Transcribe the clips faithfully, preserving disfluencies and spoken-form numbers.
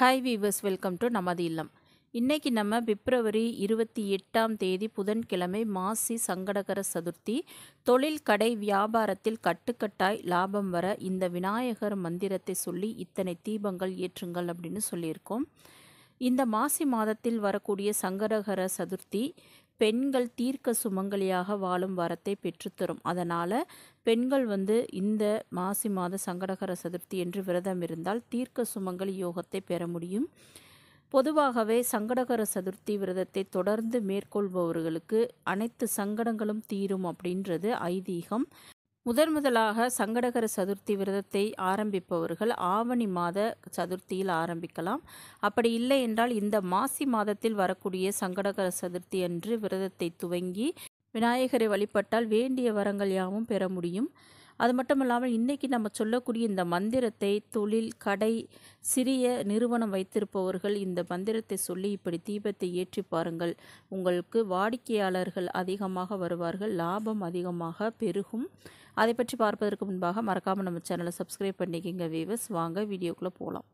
Hi viewers, welcome to நமது இல்லம். இன்னைக்கு நம்ம பிப்ரவரி இருபத்தி எட்டாம் தேதி புதன்கிழமை மாசி சங்கடகர சதுர்த்தி. தொழில் கடை வியாபாரத்தில் கட்டுக்கட்டாய் லாபம் வர இந்த விநாயகர் மந்திரத்தை சொல்லி இத்தனை தீபங்கள் ஏற்றுங்கள் அப்படின்னு சொல்லியிருக்கோம். இந்த மாசி மாதத்தில் வரக்கூடிய சங்கடகர சதுர்த்தி பெண்கள் தீர்க்க சுமங்கலியாக வாழும் வரத்தை பெற்றுத்தரும். அதனால் பெண்கள் வந்து இந்த மாசி மாத சங்கடகர சதுர்த்தி என்று விரதம் இருந்தால் தீர்க்க சுமங்கலி யோகத்தை பெற முடியும். பொதுவாகவே சங்கடகர சதுர்த்தி விரதத்தை தொடர்ந்து மேற்கொள்பவர்களுக்கு அனைத்து சங்கடங்களும் தீரும் அப்படின்றது ஐதீகம். முதன் முதலாக சங்கடகர சதுர்த்தி விரதத்தை ஆரம்பிப்பவர்கள் ஆவணி மாத சதுர்த்தியில் ஆரம்பிக்கலாம். அப்படி இல்லை என்றால் இந்த மாசி மாதத்தில் வரக்கூடிய சங்கடகர சதுர்த்தி அன்று விரதத்தை துவங்கி விநாயகரை வழிபட்டால் வேண்டிய வரங்கள் யாவும் பெற முடியும். அது மட்டும் இல்லாமல் இன்றைக்கி நம்ம சொல்லக்கூடிய இந்த மந்திரத்தை தொழில் கடை சிறிய நிறுவனம் வைத்திருப்பவர்கள் இந்த மந்திரத்தை சொல்லி இப்படி தீபத்தை ஏற்றி பாருங்கள். உங்களுக்கு வாடிக்கையாளர்கள் அதிகமாக வருவார்கள், லாபம் அதிகமாக பெருகும். அதை பற்றி பார்ப்பதற்கு முன்பாக மறக்காமல் நம்ம சேனலை சப்ஸ்கிரைப் பண்ணிக்கிங்க வீவர்ஸ். வாங்க வீடியோக்குள்ளே போகலாம்.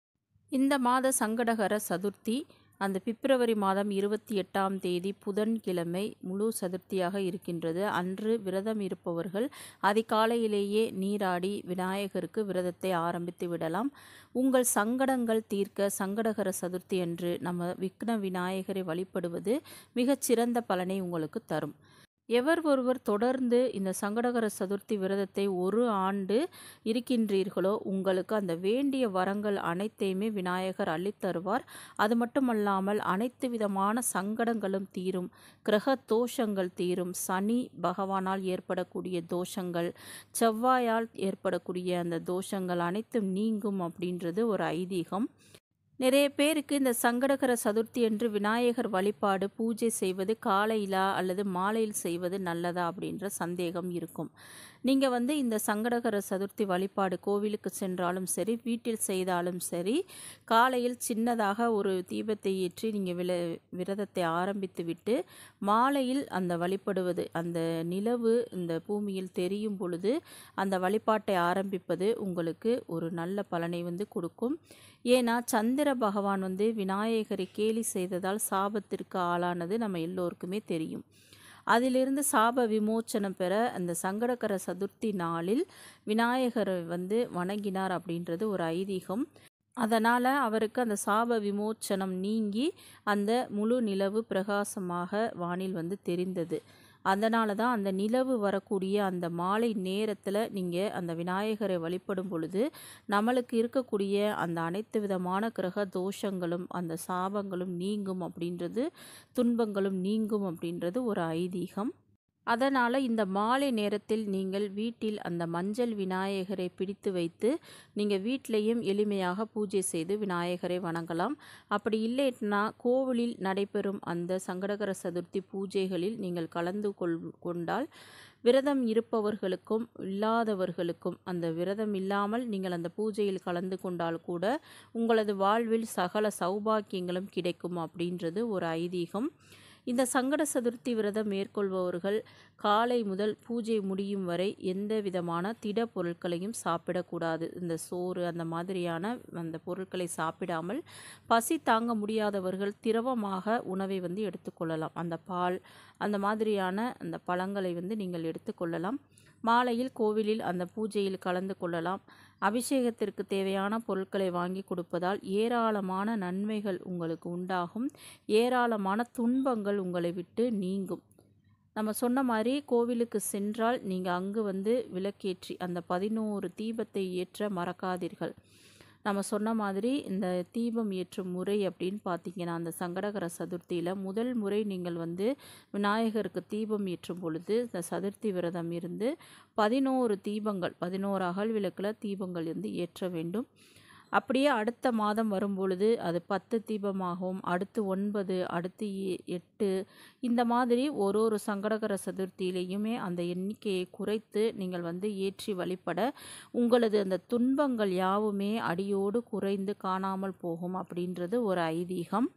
இந்த மாத சங்கடகர சதுர்த்தி அந்த பிப்ரவரி மாதம் இருபத்தி எட்டாம் தேதி புதன்கிழமை முழு சதுர்த்தியாக இருக்கின்றது. அன்று விரதம் இருப்பவர்கள் அதிகாலையிலேயே நீராடி விநாயகருக்கு விரதத்தை ஆரம்பித்து விடலாம். உங்கள் சங்கடங்கள் தீர்க்க சங்கடகர சதுர்த்தி அன்று நம்ம விக்ன விநாயகரை வழிபடுவது மிகச்சிறந்த பலனை உங்களுக்கு தரும். எவர் ஒருவர் தொடர்ந்து இந்த சங்கடகர சதுர்த்தி விரதத்தை ஒரு ஆண்டு இருக்கின்றீர்களோ உங்களுக்கு அந்த வேண்டிய வரங்கள் அனைத்தையுமே விநாயகர் அள்ளித்தருவார். அது மட்டுமல்லாமல் அனைத்து விதமான சங்கடங்களும் தீரும், கிரக தோஷங்கள் தீரும். சனி பகவானால் ஏற்படக்கூடிய தோஷங்கள், செவ்வாயால் ஏற்படக்கூடிய அந்த தோஷங்கள் அனைத்தும் நீங்கும் அப்படின்றது ஒரு ஐதீகம். நிறைய பேருக்கு இந்த சங்கடகர சதுர்த்தி என்று விநாயகர் வழிபாடு பூஜை செய்வது காலையிலா அல்லது மாலையில் செய்வது நல்லதா அப்படின்ற சந்தேகம் இருக்கும். நீங்கள் வந்து இந்த சங்கடகர சதுர்த்தி வழிபாடு கோவிலுக்கு சென்றாலும் சரி, வீட்டில் செய்தாலும் சரி, காலையில் சின்னதாக ஒரு தீபத்தை ஏற்றி நீங்கள் வில விரதத்தை ஆரம்பித்து விட்டு மாலையில் அந்த வழிபடுவது, அந்த நிலவு இந்த பூமியில் தெரியும் பொழுது அந்த வழிபாட்டை ஆரம்பிப்பது உங்களுக்கு ஒரு நல்ல பலனை வந்து கொடுக்கும். ஏன்னா சந்திர பகவான் வந்து விநாயகரை கேலி செய்ததால் சாபத்திற்கு ஆளானது நம்ம எல்லோருக்குமே தெரியும். அதிலிருந்து சாப விமோச்சனம் பெற அந்த சங்கடகர சதுர்த்தி நாளில் விநாயகரை வந்து வணங்கினார் அப்படின்றது ஒரு ஐதீகம். அதனால் அவருக்கு அந்த சாப விமோச்சனம் நீங்கி அந்த முழு நிலவு பிரகாசமாக வானில் வந்து தெரிந்தது. அதனால தான் அந்த நிலவு வரக்கூடிய அந்த மாலை நேரத்தில் நீங்கள் அந்த விநாயகரை வழிபடும் பொழுது நம்மளுக்கு இருக்கக்கூடிய அந்த அனைத்து விதமான கிரக தோஷங்களும் அந்த சாபங்களும் நீங்கும் அப்படின்றது, துன்பங்களும் நீங்கும் அப்படின்றது ஒரு ஐதீகம். அதனால் இந்த மாலை நேரத்தில் நீங்கள் வீட்டில் அந்த மஞ்சள் விநாயகரை பிடித்து வைத்து நீங்கள் வீட்டிலையும் எளிமையாக பூஜை செய்து விநாயகரை வணங்கலாம். அப்படி இல்லைன்னா கோவிலில் நடைபெறும் அந்த சங்கடகர சதுர்த்தி பூஜைகளில் நீங்கள் கலந்து கொள் கொண்டால் விரதம் இருப்பவர்களுக்கும் இல்லாதவர்களுக்கும், அந்த விரதம் இல்லாமல் நீங்கள் அந்த பூஜையில் கலந்து கொண்டால் கூட உங்களது வாழ்வில் சகல சௌபாக்கியங்களும் கிடைக்கும் அப்படின்றது ஒரு ஐதீகம். இந்த சங்கட சதுர்த்தி விரதம் மேற்கொள்பவர்கள் காலை முதல் பூஜை முடியும் வரை எந்த விதமான திட பொருட்களையும் சாப்பிடக்கூடாது. இந்த சோறு அந்த மாதிரியான அந்த பொருட்களை சாப்பிடாமல் பசி தாங்க முடியாதவர்கள் திரவமாக உணவை வந்து எடுத்துக்கொள்ளலாம். அந்த பால் அந்த மாதிரியான அந்த பழங்களை வந்து நீங்கள் எடுத்துக்கொள்ளலாம். மாலையில் கோவிலில் அந்த பூஜையில் கலந்து கொள்ளலாம். அபிஷேகத்திற்கு தேவையான பொருட்களை வாங்கி கொடுப்பதால் ஏராளமான நன்மைகள் உங்களுக்கு உண்டாகும். ஏராளமான துன்பங்கள் உங்களை விட்டு நீங்கும். நம்ம சொன்ன மாதிரி கோவிலுக்கு சென்றால் நீங்கள் அங்கு வந்து விளக்கேற்றி அந்த பதினோரு தீபத்தை ஏற்ற மறக்காதீர்கள். நம்ம சொன்ன மாதிரி இந்த தீபம் ஏற்றும் முறை அப்படின்னு பார்த்தீங்கன்னா அந்த சங்கடகர சதுர்த்தியில் முதல் முறை நீங்கள் வந்து விநாயகருக்கு தீபம் ஏற்றும் பொழுது இந்த சதுர்த்தி விரதம் இருந்து பதினோரு தீபங்கள் பதினோரு அகல் விளக்கில் தீபங்கள் வந்து ஏற்ற வேண்டும். அப்படியே அடுத்த மாதம் வரும்பொழுது அது பத்து தீபமாகவும், அடுத்து ஒன்பது, அடுத்து எட்டு, இந்த மாதிரி ஒரு ஒரு சங்கடகர சதுர்த்தியிலையுமே அந்த எண்ணிக்கையை குறைத்து நீங்கள் வந்து ஏற்றி வழிபட உங்களது அந்த துன்பங்கள் யாவுமே அடியோடு குறைந்து காணாமல் போகும் அப்படின்றது ஒரு ஐதீகம்.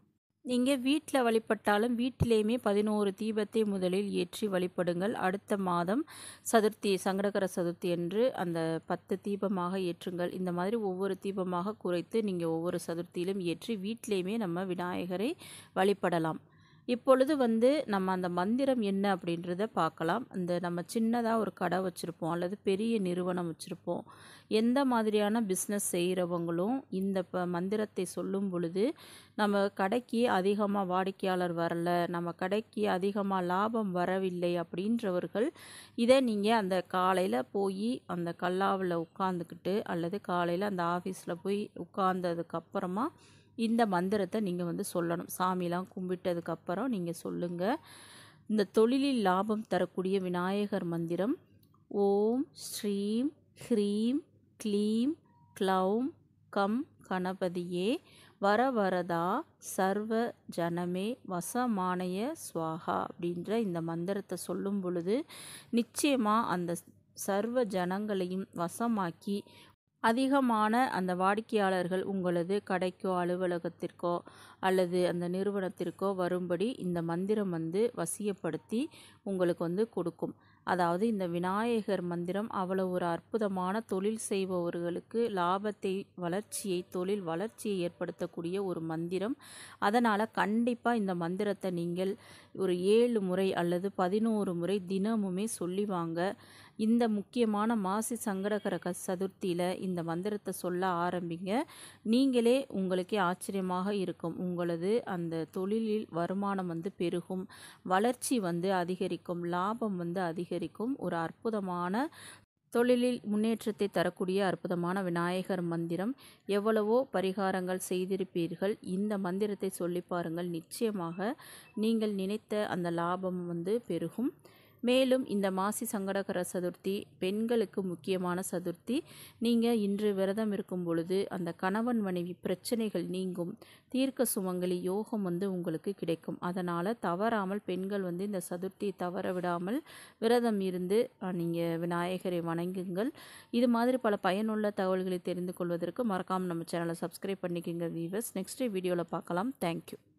நீங்கள் வீட்டில் வழிபட்டாலும் வீட்டிலேயுமே பதினோரு தீபத்தை முதலில் ஏற்றி வழிபடுங்கள். அடுத்த மாதம் சதுர்த்தி சங்கடகர சதுர்த்தி என்று அந்த பத்து தீபமாக ஏற்றுங்கள். இந்த மாதிரி ஒவ்வொரு தீபமாக குறைத்து நீங்கள் ஒவ்வொரு சதுர்த்தியிலும் ஏற்றி வீட்டிலேயுமே நம்ம விநாயகரை வழிபடலாம். இப்பொழுது வந்து நம்ம அந்த மந்திரம் என்ன அப்படின்றத பார்க்கலாம். அந்த நம்ம சின்னதாக ஒரு கடை வச்சுருப்போம் அல்லது பெரிய நிறுவனம் வச்சுருப்போம். எந்த மாதிரியான பிஸ்னஸ் செய்கிறவங்களும் இந்த ப மந்திரத்தை சொல்லும் பொழுது நம்ம கடைக்கு அதிகமாக வாடிக்கையாளர் வரல, நம்ம கடைக்கு அதிகமாக லாபம் வரவில்லை அப்படின்றவர்கள் இதை நீங்கள் அந்த காலையில் போய் அந்த கல்லாவில் உட்காந்துக்கிட்டு அல்லது காலையில் அந்த ஆஃபீஸில் போய் உட்கார்ந்ததுக்கப்புறமா இந்த மந்திரத்தை நீங்கள் வந்து சொல்லணும். சாமிலாம் கும்பிட்டதுக்கப்புறம் நீங்கள் சொல்லுங்கள். இந்த தொழிலில் லாபம் தரக்கூடிய விநாயகர் மந்திரம் ஓம் ஸ்ரீம் ஹ்ரீம் க்ளீம் க்ளௌம் கம் கணபதியே வரவரதா சர்வ ஜனமே வசமானய ஸ்வாகா அப்படின்ற இந்த மந்திரத்தை சொல்லும் பொழுது நிச்சயமாக அந்த சர்வ ஜனங்களையும் வசமாக்கி அதிகமான அந்த வாடிக்கையாளர்கள் உங்களது கடைக்கோ அலுவலகத்திற்கோ அல்லது அந்த நிறுவனத்திற்கோ வரும்படி இந்த மந்திரம் வந்து வசியப்படுத்தி உங்களுக்கு வந்து கொடுக்கும். அதாவது இந்த விநாயகர் மந்திரம் அவ்வளோ ஒரு அற்புதமான தொழில் செய்பவர்களுக்கு லாபத்தை வளர்ச்சியை தொழில் வளர்ச்சியை ஏற்படுத்தக்கூடிய ஒரு மந்திரம். அதனால் கண்டிப்பாக இந்த மந்திரத்தை நீங்கள் ஒரு ஏழு முறை அல்லது பதினோரு முறை தினமுமே சொல்லி வாங்க. இந்த முக்கியமான மாசி சங்கடகர க சதுர்த்தியில் இந்த மந்திரத்தை சொல்ல ஆரம்பிங்க. நீங்களே உங்களுக்கே ஆச்சரியமாக இருக்கும். உங்களது அந்த தொழிலில் வருமானம் வந்து பெருகும், வளர்ச்சி வந்து அதிகரிக்கும், லாபம் வந்து அதிகரிக்கும். ஒரு அற்புதமான தொழிலில் முன்னேற்றத்தை தரக்கூடிய அற்புதமான விநாயகர் மந்திரம். எவ்வளவோ பரிகாரங்கள் செய்திருப்பீர்கள். இந்த மந்திரத்தை சொல்லி பாருங்கள். நிச்சயமாக நீங்கள் நினைத்த அந்த லாபம் வந்து பெருகும். மேலும் இந்த மாசி சங்கடகர சதுர்த்தி பெண்களுக்கு முக்கியமான சதுர்த்தி. நீங்கள் இன்று விரதம் இருக்கும் பொழுது அந்த கணவன் மனைவி பிரச்சனைகள் நீங்கும், தீர்க்க சுமங்கலி யோகம் வந்து உங்களுக்கு கிடைக்கும். அதனால் தவறாமல் பெண்கள் வந்து இந்த சதுர்த்தி தவற விடாமல் விரதம் இருந்து நீங்கள் விநாயகரை வணங்குங்கள். இது மாதிரி பல பயனுள்ள தகவல்களை தெரிந்து கொள்வதற்கு மறக்காமல் நம்ம சேனலை சப்ஸ்கிரைப் பண்ணிக்கோங்க வீவர்ஸ். நெக்ஸ்ட் வீடியோவில் பார்க்கலாம். தேங்க்யூ.